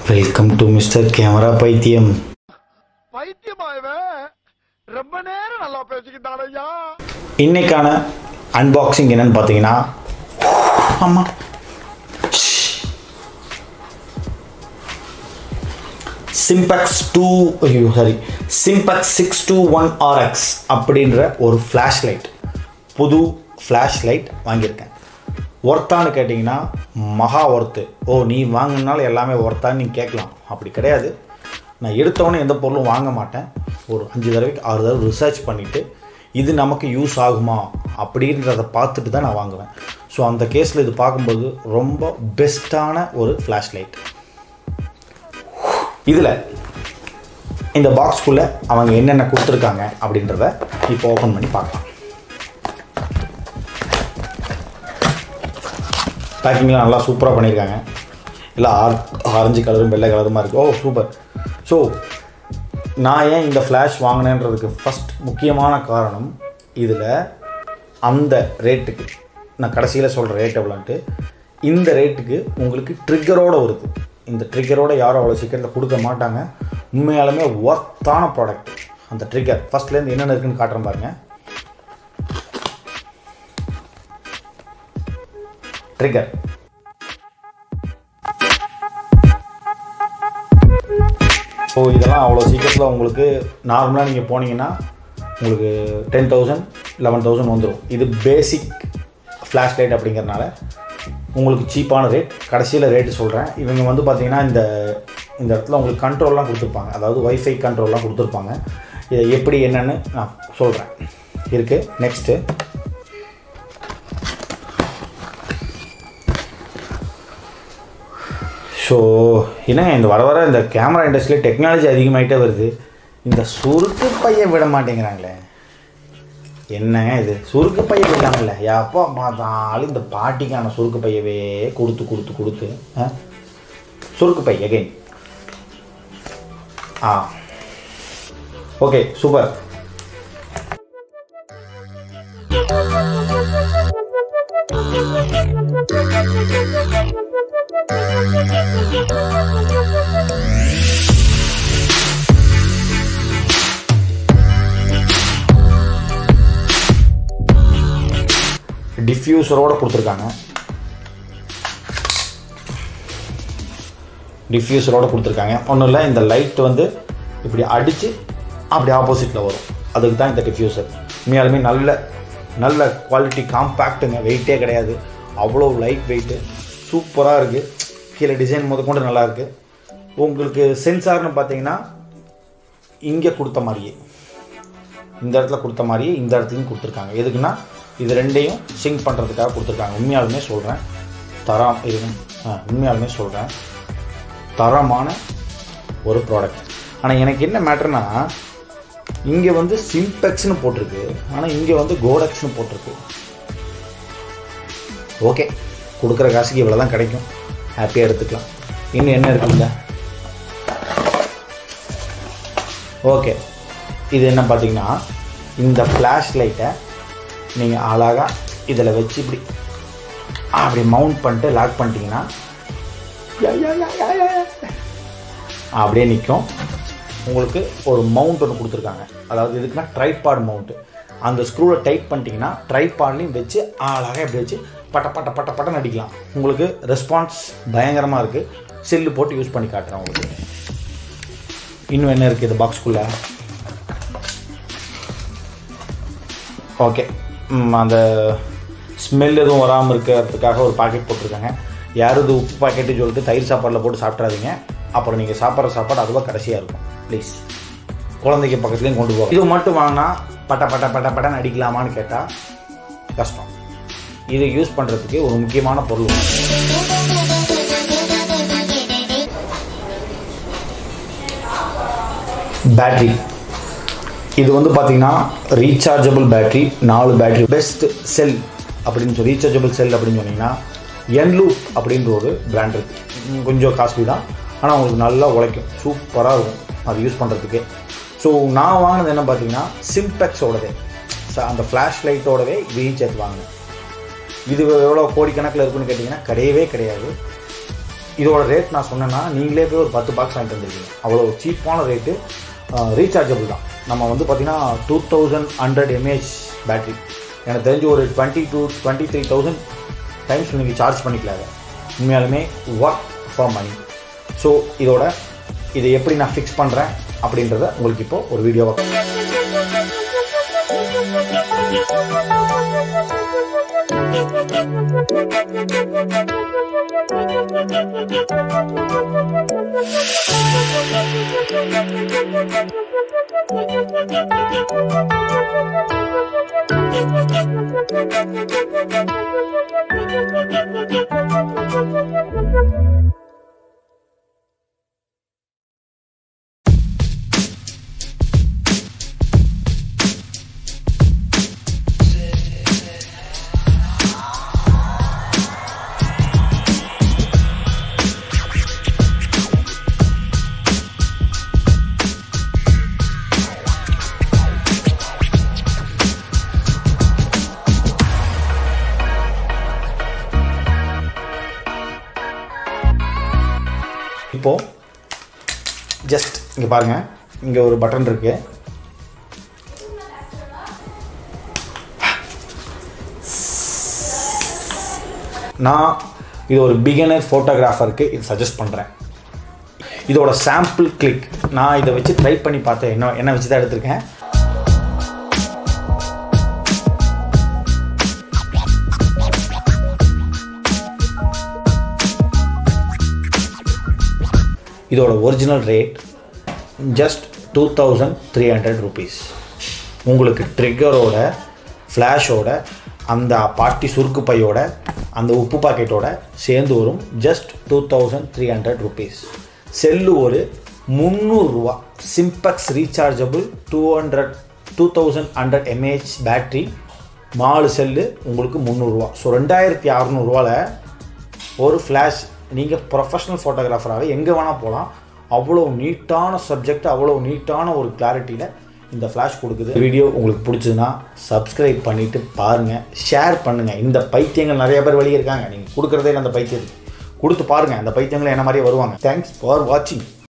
Welcome to mister camera பைத்தியம். ரொம்ப நேரம் நல்லா பேசிக்கிட்டாரையா. இன்னைக்கான அன்பாக்சிங் என்னன்னு பார்த்தீங்கன்னா, ஆமா சிம்பெக்ஸ் 621 RX அப்படின்ற ஒரு ஃப்ளாஷ் லைட், புது ஃப்ளாஷ் லைட் வாங்கியிருக்கேன். ஒர்த்தான்னு கேட்டிங்கன்னா மகா ஒர்த்து. நீ வாங்கினால எல்லாமே ஒர்த்தான்னு நீங்கள் கேட்கலாம். அப்படி கிடையாது. நான் எடுத்தவொடனே எந்த பொருளும் வாங்க மாட்டேன். ஒரு 5 தடவைக்கு 6 தடவை ரிசர்ச் பண்ணிவிட்டு இது நமக்கு யூஸ் ஆகுமா அப்படின்றத பார்த்துட்டு தான் நான் வாங்குவேன். ஸோ அந்த கேஸில் இது பார்க்கும்போது ரொம்ப பெஸ்ட்டான ஒரு ஃப்ளாஷ் லைட். இதில் இந்த பாக்ஸ்குள்ளே அவங்க என்னென்ன கொடுத்துருக்காங்க அப்படின்றத இப்போ ஓப்பன் பண்ணி பார்க்கலாம். பேக்கிங்லாம் நல்லா சூப்பராக பண்ணியிருக்காங்க. இல்லை ஆரஞ்சு கலரும் வெள்ளை கலருமா இருக்குது. சூப்பர். ஸோ நான் ஏன் இந்த ஃப்ளாஷ் வாங்கினேன்றதுக்கு ஃபஸ்ட் முக்கியமான காரணம், இதில் அந்த ரேட்டுக்கு நான் கடைசியில் சொல்கிற ரேட் எவ்வளோன்ட்டு, இந்த ரேட்டுக்கு உங்களுக்கு ட்ரிக்கரோடு வருது. இந்த ட்ரிக்கரோடு யாரும் அவ்வளோ சீக்கிரத்தில் கொடுக்க மாட்டாங்க. உண்மையாலுமே ஒர்த்தான ப்ராடக்ட். அந்த ட்ரிக்கர் ஃபஸ்ட்லேருந்து என்னென்ன இருக்குன்னு காட்டுறேன் பாருங்கள். ட்ரிக்கர் இதெல்லாம் அவ்வளோ சீக்கிரத்தில் உங்களுக்கு நார்மலாக நீங்கள் போனீங்கன்னா உங்களுக்கு 10,000 11,000 வந்துடும். இது பேசிக் ஃப்ளாஷ் லைட் அப்படிங்கிறனால உங்களுக்கு சீப்பான ரேட். கடைசியில் ரேட்டு சொல்கிறேன். இவங்க பார்த்தீங்கன்னா இந்த இடத்துல உங்களுக்கு கண்ட்ரோல்லாம் கொடுத்துருப்பாங்க. அதாவது வைஃபை கண்ட்ரோல்லாம் கொடுத்துருப்பாங்க. இதை எப்படி என்னன்னு நான் சொல்கிறேன். இருக்குது. நெக்ஸ்ட்டு ஸோ என்னங்க இந்த வர இந்த கேமரா இண்டஸ்ட்ரியில் டெக்னாலஜி அதிகமாகிட்டே வருது. இந்த சுருக்கு பையை விட மாட்டேங்கிறாங்களே. என்னங்க இது சுருக்கு பையை விட்டாங்கல்ல. எப்போ பார்த்தாலும் இந்த பாட்டிக்கான சுருக்கு பையவே கொடுத்து சுருக்கு பை அகைன். Okay super. டிஃப்யூசரோடு கொடுத்துருக்காங்க. ஒன்றும் இல்லை, இந்த லைட் இப்படி அடித்து அப்படி ஆப்போசிட்டில் வரும். அதுக்கு தான் இந்த டிஃப்யூசர். உண்மையாலுமே நல்ல குவாலிட்டி, காம்பேக்ட்டுங்க. வெயிட்டே கிடையாது. அவ்வளோ லைட் வெயிட்டு, சூப்பராக இருக்குது. கீழே டிசைன் முதற்கொண்டு நல்லாயிருக்கு. உங்களுக்கு சென்சார்னு பார்த்தீங்கன்னா இங்கே கொடுத்த மாதிரியே, இந்த இடத்துல கொடுத்த மாதிரியே இந்த இடத்துலையும் கொடுத்துருக்காங்க. எதுக்குன்னா இது ரெண்டையும் சிங்க் பண்ணுறதுக்காக கொடுத்துருக்காங்க. உண்மையாலுமே சொல்கிறேன் தரமான ஒரு ப்ராடக்ட். ஆனால் எனக்கு என்ன மேட்டர்னா, இங்கே சிம்பெக்ஸ்னு போட்டிருக்கு, ஆனால் இங்கே கோடெக்ஸ்னு போட்டிருக்கு. ஓகே, கொடுக்குற காசுக்கு இவ்வளோ தான் கிடைக்கும். ஹாப்பியாக எடுத்துக்கலாம். இன்னும் என்ன இருக்குல்ல. ஓகே, இது என்ன பார்த்தீங்கன்னா, இந்த ஃப்ளாஷ் லைட்டை நீங்கள் அழகாக இதில் வச்சு அப்படி மவுண்ட் பண்ணிட்டு லாக் பண்ணிட்டீங்கன்னா அப்படியே நிற்கும். உங்களுக்கு ஒரு மவுண்ட் ஒன்று கொடுத்துருக்காங்க. அதாவது இதுக்குன்னா ட்ரைபாட் மவுண்ட்டு. அந்த ஸ்க்ரூவை டைட் பண்ணிட்டீங்கன்னா ட்ரைபாட்லையும் வச்சு அழகாக எப்படி வச்சு பட்ட நடிக்கலாம். உங்களுக்கு ரெஸ்பான்ஸ் பயங்கரமாக இருக்குது. செல்லு போட்டு யூஸ் பண்ணி காட்டுறேன் உங்களுக்கு. இன்னும் என்ன இருக்குது இது பாக்ஸ்குள்ளே. ஓகே, அந்த ஸ்மெல் எதுவும் வராமல் இருக்கிறதுக்காக ஒரு பாக்கெட் போட்டிருக்காங்க. யாரும் இது உப்பு பாக்கெட்டு சொல்லிட்டு தயிர் சாப்பாடில் போட்டு சாப்பிட்றாதீங்க. அப்புறம் நீங்கள் சாப்பிட்ற சாப்பாடு அதுவாக கடைசியாக இருக்கும். ப்ளீஸ், குழந்தைக்கு பக்கத்துலேயும் கொண்டு போகும். இது மட்டும் வாங்கினா பட்டன்னு அடிக்கலாமான்னு கேட்டால் கஷ்டம். இதை யூஸ் பண்ணுறதுக்கு ஒரு முக்கியமான பொருள் பேட்ரி. இது பார்த்தீங்கன்னா rechargeable battery. 4 battery. Best cell அப்படின்னு சொல்லி ரீசார்ஜபிள் செல் அப்படின்னு சொன்னீங்கன்னா என்லூப் அப்படின்ற ஒரு பிராண்ட் இருக்குது. கொஞ்சம் காஸ்ட்லி தான், ஆனால் உங்களுக்கு நல்லா உழைக்கும். சூப்பராக இருக்கும் அது யூஸ் பண்ணுறதுக்கு. ஸோ நான் வாங்கினது என்ன பார்த்தீங்கன்னா சிம்பெக்ஸோடவே, அந்த ஃப்ளாஷ் லைட்டோடவே இதையும் சேர்த்து வாங்கினேன். இது எவ்வளோ கோடிக்கணக்கில் இருக்குன்னு கேட்டிங்கன்னா கிடையவே கிடையாது. இதோட ரேட் நான் சொன்னேன்னா நீங்களே போய் ஒரு 10 பாக்ஸ் வாங்கிட்டு வந்துருக்கீங்க. அவ்வளோ சீப்பான ரேட்டு. ரீசார்ஜபிள் தான். நம்ம வந்து பார்த்தீங்கன்னா 2100 mAh பேட்ரி. எனக்கு தெரிஞ்சு ஒரு 20 to 23,000 டைம்ஸ் நீங்கள் சார்ஜ் பண்ணிக்கலாங்க. உண்மையாலுமே ஒர்க் ஃபார் மணி. ஸோ இதை எப்படி நான் ஃபிக்ஸ் பண்ணுறேன் அப்படின்றத உங்களுக்கு இப்போ ஒரு வீடியோவாக இப்போது ஜஸ்ட் இங்கே பாருங்கள், இங்கே ஒரு பட்டன் இருக்குது. நான் இது ஒரு பிகினர் ஃபோட்டோகிராஃபருக்கு இது சஜஸ்ட் பண்ணுறேன். இதோட சாம்பிள் கிளிக் நான் இதை வச்சு ட்ரை பண்ணி பார்த்தேன். என்ன வச்சு தான் எடுத்திருக்கேன். இதோட ஒரிஜினல் ரேட் ஜஸ்ட் 2300 rupees. உங்களுக்கு ட்ரிக்கரோட, ஃப்ளாஷோட, அந்த பாட்டி சுருக்கு பையோட, அந்த உப்பு பாக்கெட்டோட சேர்ந்து வரும். Just 2300 rupees. செல்லு ஒரு 300 ரூபா. சிம்பெக்ஸ் ரீசார்ஜபிள் 2100 mAh பேட்ரி. 4 செல்லு உங்களுக்கு 300 ரூபா. ஸோ 2600 ரூபாவில் ஒரு ஃப்ளாஷ். நீங்கள் ப்ரொஃபஷ்னல் ஃபோட்டோகிராஃபராகவே எங்கே வேணால் போகலாம். அவ்வளோ நீட்டான சப்ஜெக்ட், அவ்வளோ நீட்டான ஒரு கிளாரிட்டியில் இந்த ஃப்ளாஷ் கொடுக்குது. வீடியோ உங்களுக்கு பிடிச்சதுன்னா சப்ஸ்கிரைப் பண்ணிவிட்டு பாருங்கள், ஷேர் பண்ணுங்கள். இந்த பைத்தியங்கள் நிறைய பேர் வெளியே இருக்காங்க. நீங்கள் கொடுக்குறதே இல்லை. அந்த பைத்தியத்துக்கு கொடுத்து பாருங்கள். அந்த பைத்தியங்கள் என்ன மாதிரியே வருவாங்க. தேங்க்ஸ் ஃபார் வாட்சிங்.